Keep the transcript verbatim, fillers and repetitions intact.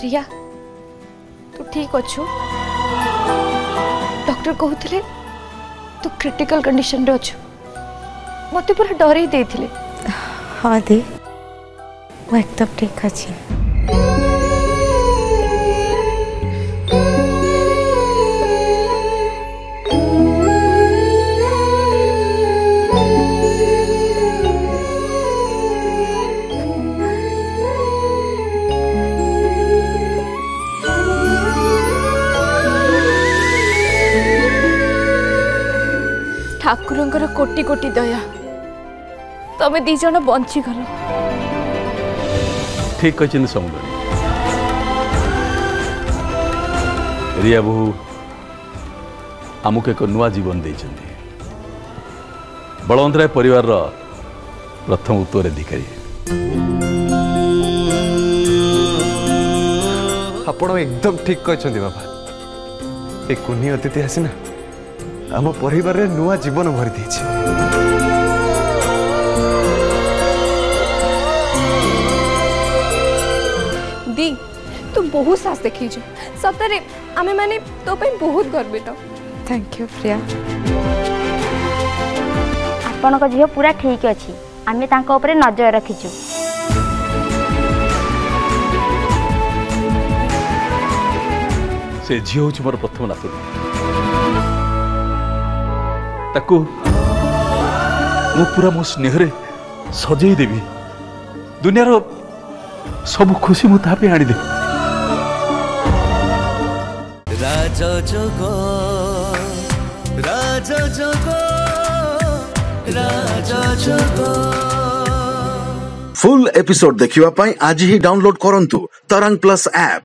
रिया तू ठीक अच्छु डॉक्टर कहते तू क्रिटिकल कंडीशन रे अच्छु मत पूरा डर ही देथिले। हाँ दी वो एकदम ठीक अच्छी। ठाकुरंकर कोटि कोटि दया तमें दी जन बंची गल। ठीक कहते सौंदर्य रिया बहु आमको एक नुआ जीवन देइछन्ती। बलवंत राय परिवार रो प्रथम उत्तराधिकारी। आपण एकदम ठीक कहते बाबा। एक कुनी अतिथि आसीना आम परिवार रे नुआ जीवन भरी देछि। दी तू बहुत साहस देखी सतरे आमे माने तो पे बहुत गर्वित। Thank you Priya. आपण को झियो पूरा ठीक अछि आमे तांको ऊपर नजर रखिछु। से झियो होछि मोर प्रथम नातुनी ताकू मु पूरा मो स्नेह रे सजई देवी दुनियार सब खुशी मु तापे आनी दे। राजा जोगो राजा जोगो राजा जोगो। फुल एपिसोड देखिवा पाई आज ही डाउनलोड करंतु तरंग प्लस ऐप।